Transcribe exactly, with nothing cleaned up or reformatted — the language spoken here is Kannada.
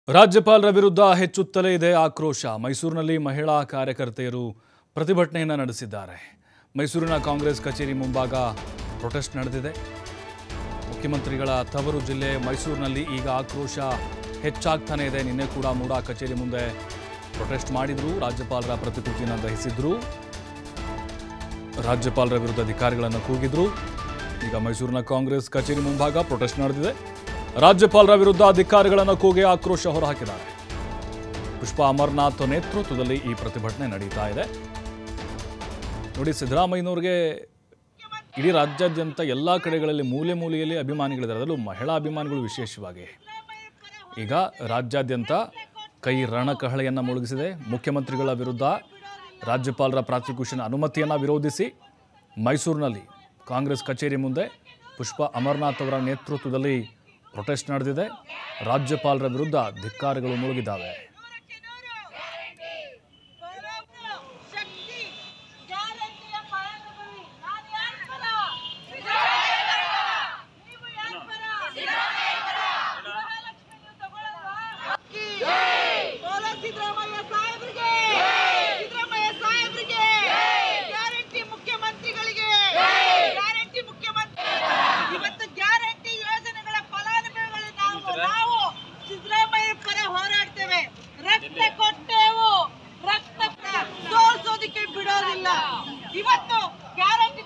ರಾಜ್ಯಪಾಲರ ವಿರುದ್ಧ ಹೆಚ್ಚುತ್ತಲೇ ಇದೆ ಆಕ್ರೋಶ. ಮೈಸೂರಿನಲ್ಲಿ ಮಹಿಳಾ ಕಾರ್ಯಕರ್ತೆಯರು ಪ್ರತಿಭಟನೆಯನ್ನು ನಡೆಸಿದ್ದಾರೆ. ಮೈಸೂರಿನ ಕಾಂಗ್ರೆಸ್ ಕಚೇರಿ ಮುಂಭಾಗ ಪ್ರೊಟೆಸ್ಟ್ ನಡೆದಿದೆ. ಮುಖ್ಯಮಂತ್ರಿಗಳ ತವರು ಜಿಲ್ಲೆ ಮೈಸೂರಿನಲ್ಲಿ ಈಗ ಆಕ್ರೋಶ ಹೆಚ್ಚಾಗ್ತಾನೆ ಇದೆ. ನಿನ್ನೆ ಕೂಡ ಮೂಡಾ ಕಚೇರಿ ಮುಂದೆ ಪ್ರೊಟೆಸ್ಟ್ ಮಾಡಿದ್ರು, ರಾಜ್ಯಪಾಲರ ಪ್ರತಿಕೃತಿಯನ್ನು ದಹಿಸಿದ್ರು, ರಾಜ್ಯಪಾಲರ ವಿರುದ್ಧ ಅಧಿಕಾರಿಗಳನ್ನು ಕೂಗಿದ್ರು. ಈಗ ಮೈಸೂರಿನ ಕಾಂಗ್ರೆಸ್ ಕಚೇರಿ ಮುಂಭಾಗ ಪ್ರೊಟೆಸ್ಟ್ ನಡೆದಿದೆ. ರಾಜ್ಯಪಾಲರ ವಿರುದ್ಧ ಅಧಿಕಾರಿಗಳನ್ನು ಕೂಗಿ ಆಕ್ರೋಶ ಹೊರಹಾಕಿದ್ದಾರೆ. ಪುಷ್ಪಾ ಅಮರನಾಥ್ ನೇತೃತ್ವದಲ್ಲಿ ಈ ಪ್ರತಿಭಟನೆ ನಡೀತಾ ಇದೆ. ನೋಡಿ, ಸಿದ್ದರಾಮಯ್ಯನವ್ರಿಗೆ ಇಡೀ ರಾಜ್ಯಾದ್ಯಂತ ಎಲ್ಲ ಕಡೆಗಳಲ್ಲಿ ಮೂಲೆ ಮೂಲೆಯಲ್ಲಿ ಅಭಿಮಾನಿಗಳಿದ್ದಾರೆ, ಅದರಲ್ಲೂ ಮಹಿಳಾ ಅಭಿಮಾನಿಗಳು ವಿಶೇಷವಾಗಿ. ಈಗ ರಾಜ್ಯಾದ್ಯಂತ ಕೈ ರಣಕಹಳೆಯನ್ನು ಮೊಳಗಿಸಿದೆ. ಮುಖ್ಯಮಂತ್ರಿಗಳ ವಿರುದ್ಧ ರಾಜ್ಯಪಾಲರ ಪ್ರಾಸಿಕ್ಯೂಷನ್ ಅನುಮತಿಯನ್ನು ವಿರೋಧಿಸಿ ಮೈಸೂರಿನಲ್ಲಿ ಕಾಂಗ್ರೆಸ್ ಕಚೇರಿ ಮುಂದೆ ಪುಷ್ಪಾ ಅಮರನಾಥ್ ಅವರ ನೇತೃತ್ವದಲ್ಲಿ ಪ್ರೊಟೆಸ್ಟ್ ನಡೆದಿದೆ. ರಾಜ್ಯಪಾಲರ ವಿರುದ್ಧ ಧಿಕ್ಕಾರಗಳು ಮುಳುಗಿದ್ದಾವೆ. ಇವತ್ತು ಗ್ಯಾರಂಟಿ